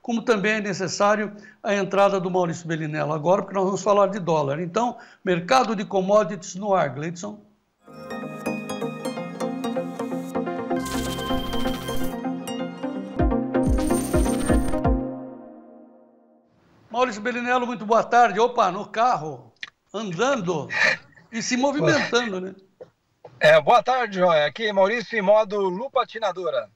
como também é necessário a entrada do Maurício Bellinello agora, porque nós vamos falar de dólar. Então, mercado de commodities no ar, Gleidson. Maurício Bellinello, muito boa tarde. Opa, no carro, andando e se movimentando, né? Boa tarde, João. Aqui é Maurício em modo lupatinadora.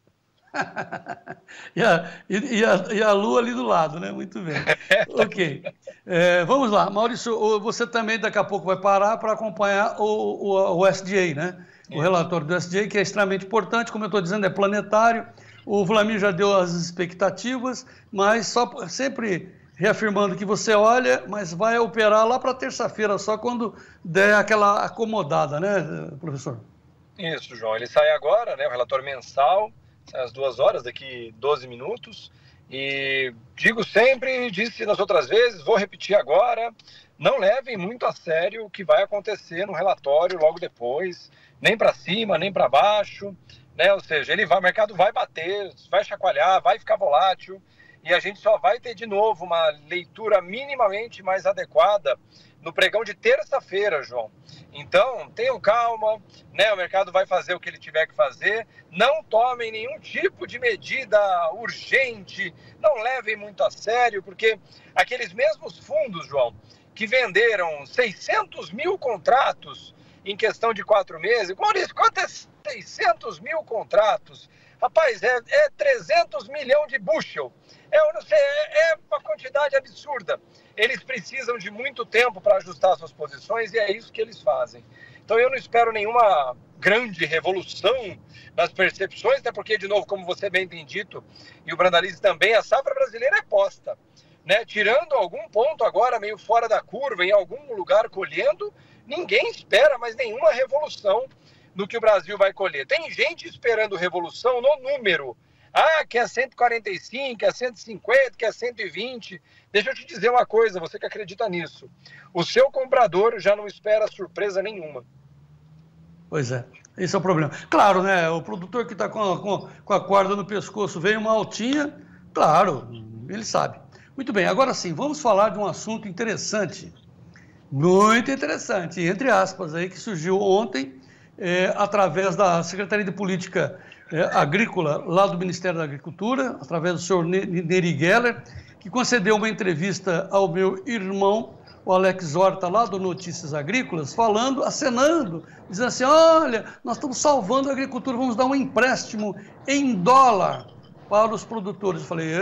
e a lua ali do lado, né? Muito bem. Ok. Vamos lá. Maurício, você também daqui a pouco vai parar para acompanhar o SDA, né? O relatório do SDA, que é extremamente importante, como eu estou dizendo, é planetário. O Vlamir já deu as expectativas, mas só sempre reafirmando que você olha, mas vai operar lá para terça-feira, só quando der aquela acomodada, né, professor? Isso, João. Ele sai agora, né, o relatório mensal, sai às 2 horas, daqui 12 minutos. E digo sempre, disse nas outras vezes, vou repetir agora, não levem muito a sério o que vai acontecer no relatório logo depois, nem para cima, nem para baixo, né? Ou seja, o mercado vai bater, vai chacoalhar, vai ficar volátil, e a gente só vai ter de novo uma leitura minimamente mais adequada no pregão de terça-feira, João. Então, tenham calma, né? O mercado vai fazer o que ele tiver que fazer. Não tomem nenhum tipo de medida urgente, não levem muito a sério, porque aqueles mesmos fundos, João, que venderam 600 mil contratos em questão de 4 meses. Maurício, quanto é 600 mil contratos? Rapaz, é 300 milhões de bushel. Eu não sei, é uma quantidade absurda. Eles precisam de muito tempo para ajustar suas posições e é isso que eles fazem. Então eu não espero nenhuma grande revolução nas percepções, até porque, de novo, como você bem tem dito, e o Brandalize também, a safra brasileira é posta, né? Tirando algum ponto agora meio fora da curva, em algum lugar colhendo, ninguém espera mais nenhuma revolução no que o Brasil vai colher. Tem gente esperando revolução no número. Que é 145, que é 150, que é 120. Deixa eu te dizer uma coisa, você que acredita nisso. O seu comprador já não espera surpresa nenhuma. Pois é, esse é o problema. Claro, né? O produtor que está com a corda no pescoço, veio uma altinha, claro, ele sabe. Muito bem, agora sim, vamos falar de um assunto interessante, muito interessante, entre aspas, aí, que surgiu ontem, através da Secretaria de Política Agrícola, lá do Ministério da Agricultura, através do senhor Neri Geller, que concedeu uma entrevista ao meu irmão, o Alex Horta, lá do Notícias Agrícolas, falando, acenando, dizendo assim, olha, nós estamos salvando a agricultura, vamos dar um empréstimo em dólar para os produtores. Eu falei,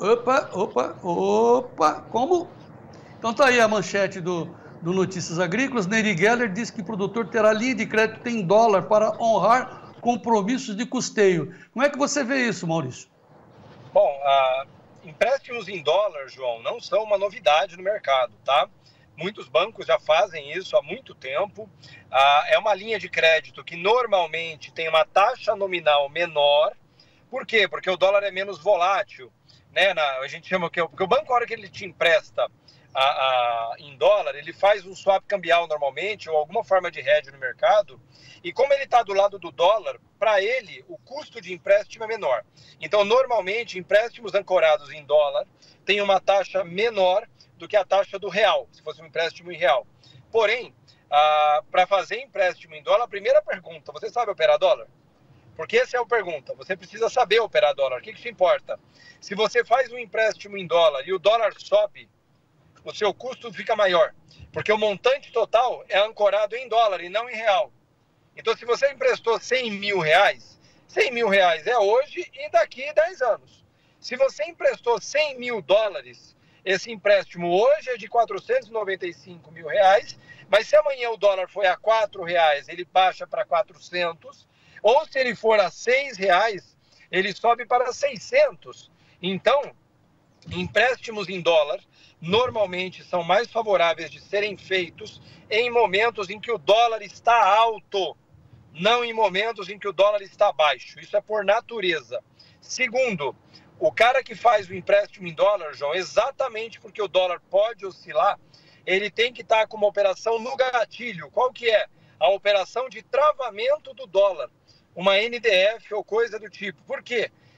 opa, como? Então está aí a manchete do Notícias Agrícolas. Neri Geller diz que o produtor terá linha de crédito em dólar para honrar compromissos de custeio. Como é que você vê isso, Maurício? Bom, empréstimos em dólar, João, não são uma novidade no mercado, tá? Muitos bancos já fazem isso há muito tempo. É uma linha de crédito que normalmente tem uma taxa nominal menor. Por quê? Porque o dólar é menos volátil, né? A gente chama porque o banco, a hora que ele te empresta em dólar, ele faz um swap cambial normalmente, ou alguma forma de hedge no mercado, e como ele está do lado do dólar, para ele o custo de empréstimo é menor. Então, normalmente, empréstimos ancorados em dólar têm uma taxa menor do que a taxa do real, se fosse um empréstimo em real. Porém, para fazer empréstimo em dólar, a primeira pergunta, você sabe operar dólar? Porque essa é a pergunta, você precisa saber operar dólar. O que isso importa? Se você faz um empréstimo em dólar e o dólar sobe, o seu custo fica maior, porque o montante total é ancorado em dólar e não em real. Então, se você emprestou 100 mil reais, 100 mil reais é hoje e daqui 10 anos. Se você emprestou 100 mil dólares, esse empréstimo hoje é de 495 mil reais, mas se amanhã o dólar for a 4 reais, ele baixa para 400, ou se ele for a 6 reais, ele sobe para 600. Então, empréstimos em dólar normalmente são mais favoráveis de serem feitos em momentos em que o dólar está alto, não em momentos em que o dólar está baixo. Isso é por natureza. Segundo, o cara que faz o empréstimo em dólar, João, exatamente porque o dólar pode oscilar, ele tem que estar com uma operação no gatilho. Qual que é? A operação de travamento do dólar. Uma NDF ou coisa do tipo. Por quê?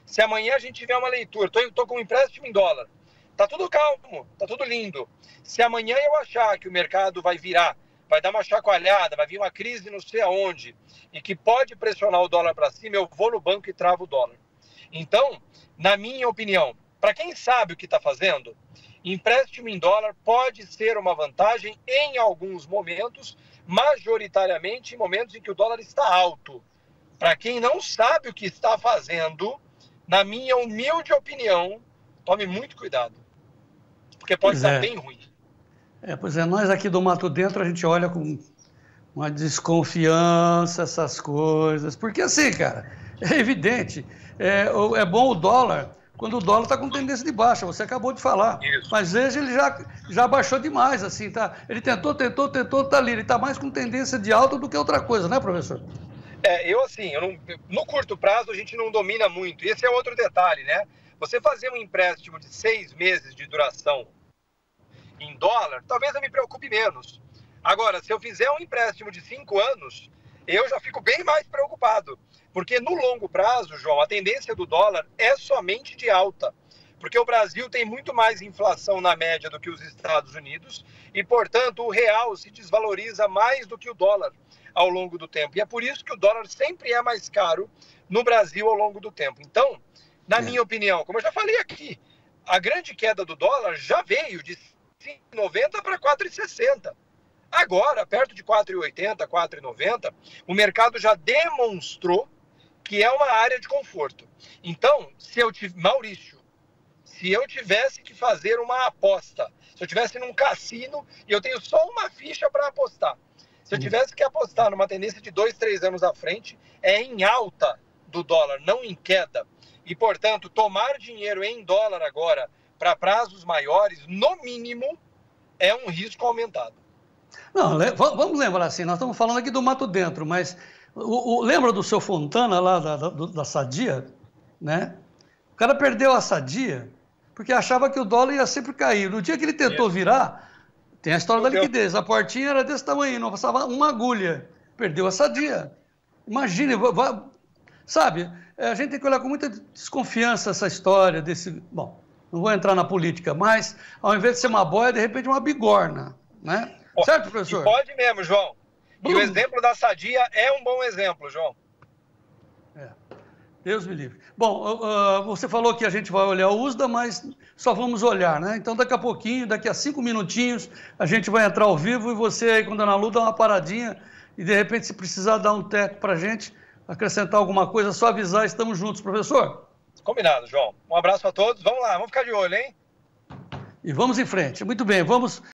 Se amanhã a gente tiver uma leitura, estou com um empréstimo em dólar, tá tudo calmo, tá tudo lindo. Se amanhã eu achar que o mercado vai virar, vai dar uma chacoalhada, vai vir uma crise não sei aonde, e que pode pressionar o dólar para cima, eu vou no banco e travo o dólar. Então, na minha opinião, para quem sabe o que está fazendo, empréstimo em dólar pode ser uma vantagem em alguns momentos, majoritariamente em momentos em que o dólar está alto. Para quem não sabe o que está fazendo, na minha humilde opinião, tome muito cuidado, porque pode estar bem ruim. Pois é, nós aqui do Mato Dentro, a gente olha com uma desconfiança essas coisas, porque assim, cara, é evidente, é bom o dólar quando o dólar está com tendência de baixa, você acabou de falar. Isso. Mas veja, ele já baixou demais, assim, tá? Ele tentou, tá ali, ele está mais com tendência de alta do que outra coisa, né, professor? No curto prazo a gente não domina muito, esse é outro detalhe, né? Você fazer um empréstimo de 6 meses de duração em dólar, talvez eu me preocupe menos. Agora, se eu fizer um empréstimo de 5 anos, eu já fico bem mais preocupado. Porque no longo prazo, João, a tendência do dólar é somente de alta. Porque o Brasil tem muito mais inflação na média do que os Estados Unidos e, portanto, o real se desvaloriza mais do que o dólar ao longo do tempo. E é por isso que o dólar sempre é mais caro no Brasil ao longo do tempo. Então, na minha opinião, como eu já falei aqui, a grande queda do dólar já veio de 5,90 para 4,60. Agora, perto de 4,80, 4,90, o mercado já demonstrou que é uma área de conforto. Então, Maurício, se eu tivesse que fazer uma aposta, se eu tivesse num cassino e eu tenho só uma ficha para apostar, se eu tivesse que apostar numa tendência de 2, 3 anos à frente, é em alta do dólar, não em queda. E, portanto, tomar dinheiro em dólar agora para prazos maiores, no mínimo, é um risco aumentado. Não, vamos lembrar assim, nós estamos falando aqui do Mato Dentro, mas lembra do seu Fontana lá da Sadia, né? O cara perdeu a Sadia porque achava que o dólar ia sempre cair. No dia que ele tentou virar, tem a história da liquidez, a portinha era desse tamanho, não passava uma agulha, perdeu a Sadia. Imagine, sabe, a gente tem que olhar com muita desconfiança essa história desse... Bom, não vou entrar na política, mas ao invés de ser uma boia, de repente uma bigorna, né? Certo, professor? E pode mesmo, João. E o exemplo da Sadia é um bom exemplo, João. Deus me livre. Bom, você falou que a gente vai olhar o USDA, mas só vamos olhar, né? Então, daqui a pouquinho, daqui a 5 minutinhos, a gente vai entrar ao vivo e você aí com a Dona Lu dá uma paradinha e, de repente, se precisar dar um teco para a gente, acrescentar alguma coisa, só avisar, estamos juntos, professor. Combinado, João. Um abraço a todos. Vamos lá, vamos ficar de olho, hein? E vamos em frente. Muito bem, vamos